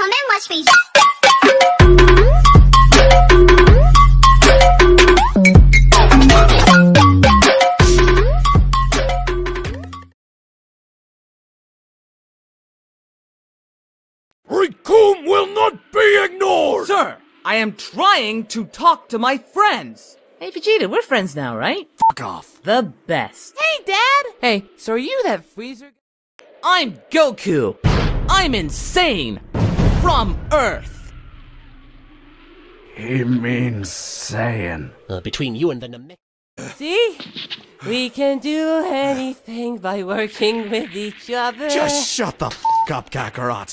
Comment, watch me. Recum will not be ignored! Sir, I am trying to talk to my friends. Hey, Vegeta, we're friends now, right? Fuck off. The best. Hey, Dad! Hey, so are you that freezer? I'm Goku. I'm insane. From Earth. He means Saiyan. Between you and the Namek. See? We can do anything by working with each other. Just shut the f*** up, Kakarot.